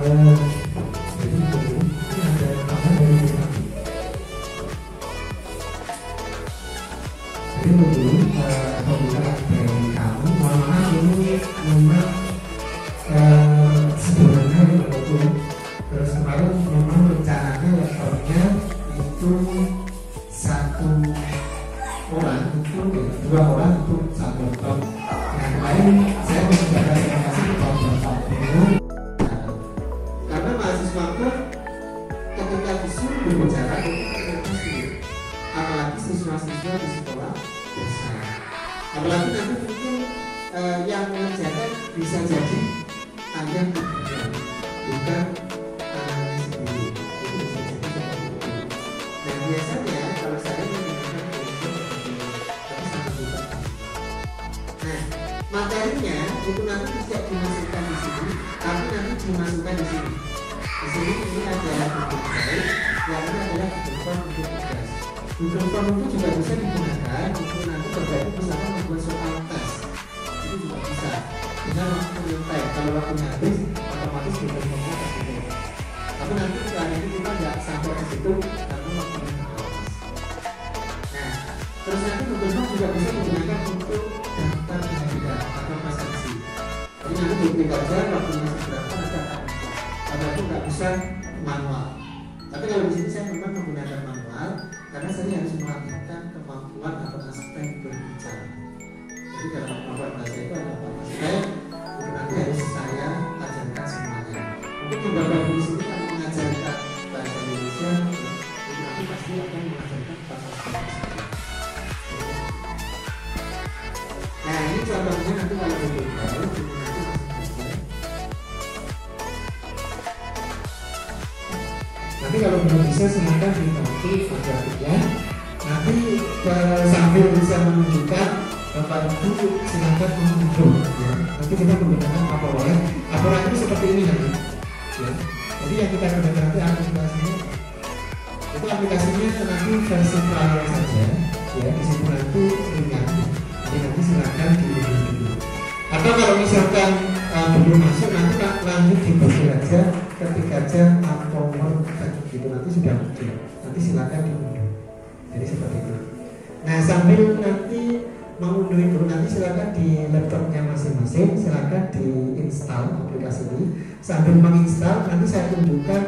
Jadi ini ada apa dari kita. Jadi dulu apabila dari kamu, mohon maaf ini memang sebenarnya itu terus kemarin memang rencananya laptopnya itu satu orang itu dua orang itu satu laptop. Nah kemarin saya mencoba kasih laptop dulu karena mahasiswa pun ketika disuruh berbicara itu sulit, apalagi siswa-siswa di sekolah besar, apalagi nanti mungkin yang mengerjakan bisa jadi ayah ibunya, bukan anaknya sendiri. Itu bisa jadi seperti itu. Dan biasanya kalau saya menggunakan tapi sangat mudah. Nah, materinya itu nanti tidak dimasukkan di sini, tapi nanti dimasukkan di sini. Di sini ini adalah Google Drive, yang ini adalah Google Form untuk tugas. Google Form itu juga bisa digunakan untuk nanti berbagi misalkan membuat soal tes. Itu juga bisa. Dengan waktu mengintai, kalau waktunya habis, otomatis Google Form-nya pasti tutup. Tapi nanti setelah ini kita nggak sampai ke situ karena waktunya habis. Nah, terus nanti Google Form juga bisa digunakan untuk daftar kandidat atau presentasi. Jadi nanti diklik aja waktunya seberapa nanti akan muncul. Karena itu nggak bisa manual. Tapi kalau di sini saya memang menggunakan manual karena saya harus melatihkan kemampuan atau aspek berbicara. Jadi dalam kemampuan bahasa itu ada apa? Saya itu nanti harus saya ajarkan semuanya. Mungkin di Bapak di sini akan mengajarkan bahasa Indonesia, itu nanti pasti akan mengajarkan bahasa Indonesia. Nah ini contohnya nanti kalau berbeda, itu nanti masing-masing. Nanti kalau belum bisa silakan diganti fotografinya. Nanti sambil bisa menunjukkan Bapak Ibu silakan mengunduh. Ya. Nanti kita menggunakan Apollo. Apollo itu seperti ini nanti. Ya. Jadi yang kita gunakan nanti aplikasinya itu aplikasinya nanti versi trial saja. Ya di situ nanti ringan. Jadi nanti silakan diunduh dulu. Atau kalau misalkan belum masuk nanti lanjut dibuka aja ketik aja Apollo gitu nanti sudah muncul. Nanti silakan diunduh. Jadi seperti itu. Nah sambil nanti mengunduh itu nanti silakan di laptopnya masing-masing silakan diinstal aplikasi ini. Sambil menginstal nanti saya tunjukkan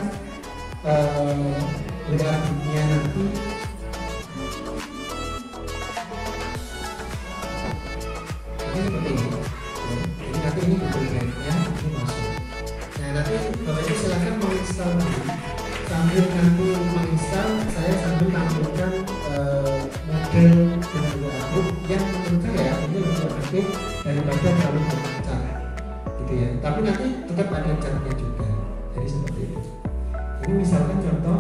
grafiknya nanti. Ini seperti ini. Jadi nanti ini Google Drive-nya ini masuk. Nah nanti Bapak Ibu silakan menginstal dulu. Sambil nanti menginstal saya sambil tampilkan model dengan notebook yang menurut saya ini lebih efektif daripada terlalu berbicara gitu ya. Tapi nanti tetap ada caranya juga. Jadi seperti itu. Ini misalkan contoh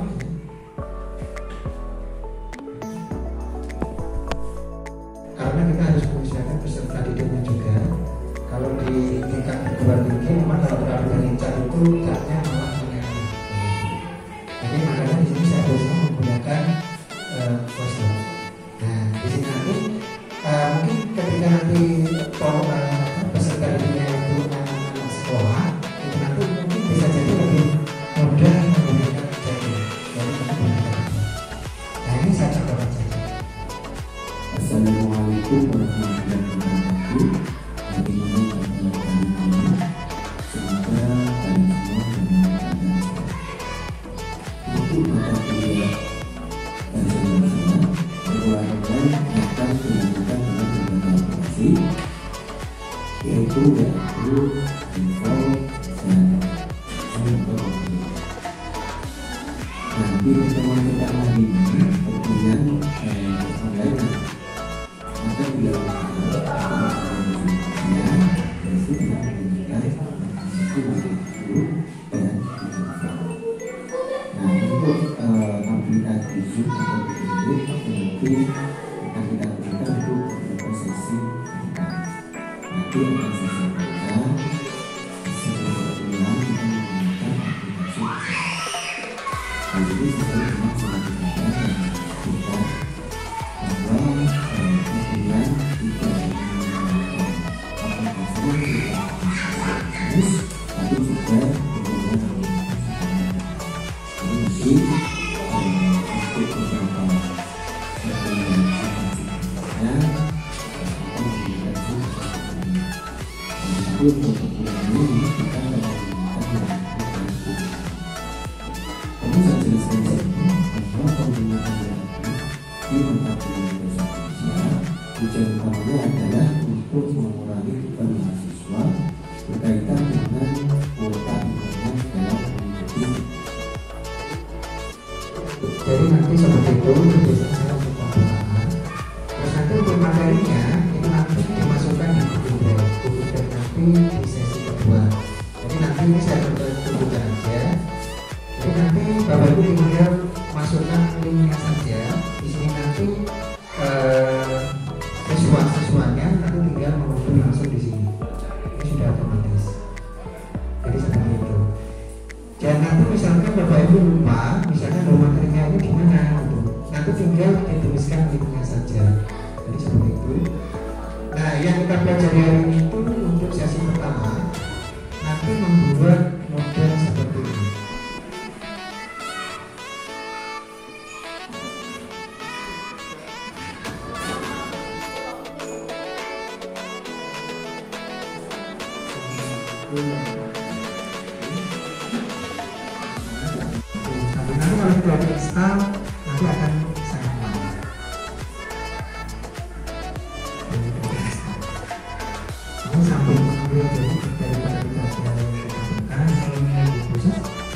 karena kita harus mengusahakan peserta didiknya juga. Kalau di tingkat perguruan tinggi memang kalau terlalu banyak cat itu catnya malah mengenai. Jadi makanya di sini saya berusaha menggunakan voice. Nah di sini nanti mungkin ketika nanti peserta didiknya itu anak-anak sekolah itu nanti mungkin bisa jadi lebih mudah menggunakan jadi. Nah ini saya coba saja. Assalamualaikum warahmatullahi wabarakatuh. Yaitu yaitu info dan informasi. Nanti pertemuan pertama ini kemudian online maka bila aplikasi Zoom atau video nanti akan kita berikan untuk beberapa sesi nanti akan sesi kita setelah ulang kita menggunakan aplikasi jadi sesuai dengan selanjutnya kita bahwa kemudian kita menggunakan aplikasi tapi juga Sebelum ini kita akan menggunakan kamu saya jelaskan di sini bahwa penggunaan di mata kuliah bahasa Indonesia tujuan utamanya adalah untuk mengurangi beban mahasiswa berkaitan dengan kuota internet dalam mengikuti. Jadi nanti seperti itu biasanya saya untuk pembukaan. Terus nanti untuk materinya itu nanti dimasukkan di Google Drive nanti di sesi kedua. Jadi nanti ini saya tunjukkan aja. Jadi nanti Bapak Ibu tinggal masukkan linknya saja. Di sini nanti siswanya nanti tinggal mengunduh langsung di sini. Ini sudah otomatis. Jadi seperti itu. Dan nanti misalkan Bapak Ibu lupa, misalnya materinya ini gimana gitu. Nanti tinggal dituliskan linknya saja. Jadi seperti itu. Nah, yang kita pelajari hari ini itu untuk sesi pertama nanti membuat model seperti ini. Tapi nanti kalau sudah diinstal nanti akan saya buat. Ini sambil mengambil jadi daripada tidak ada kita ini khusus.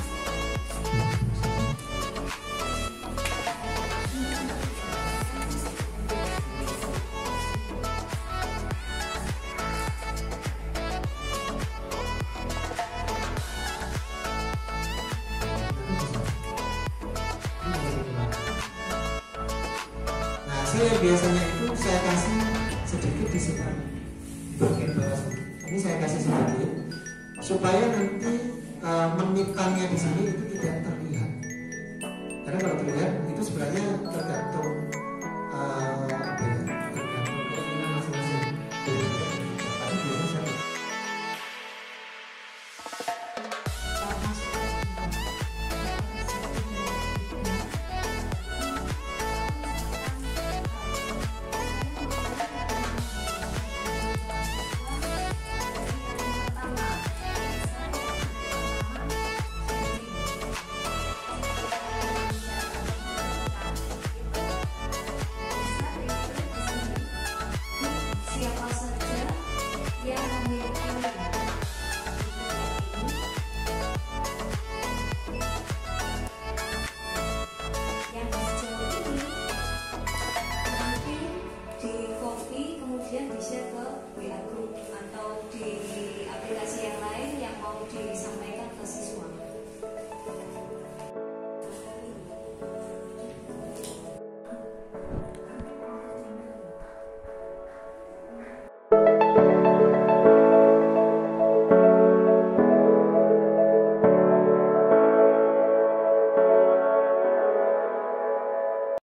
Yang biasanya itu saya kasih sedikit di sebelah bagian bawah sini. Ini saya kasih sedikit supaya nanti menitannya di sini itu tidak terlihat. Karena kalau terlihat itu sebenarnya tergantung tergantung keinginan masing-masing. Tapi biasanya saya siapa saja yang memiliki yang sejauh ini nanti di copy kemudian di share ke WA group atau di aplikasi yang lain yang mau disampaikan.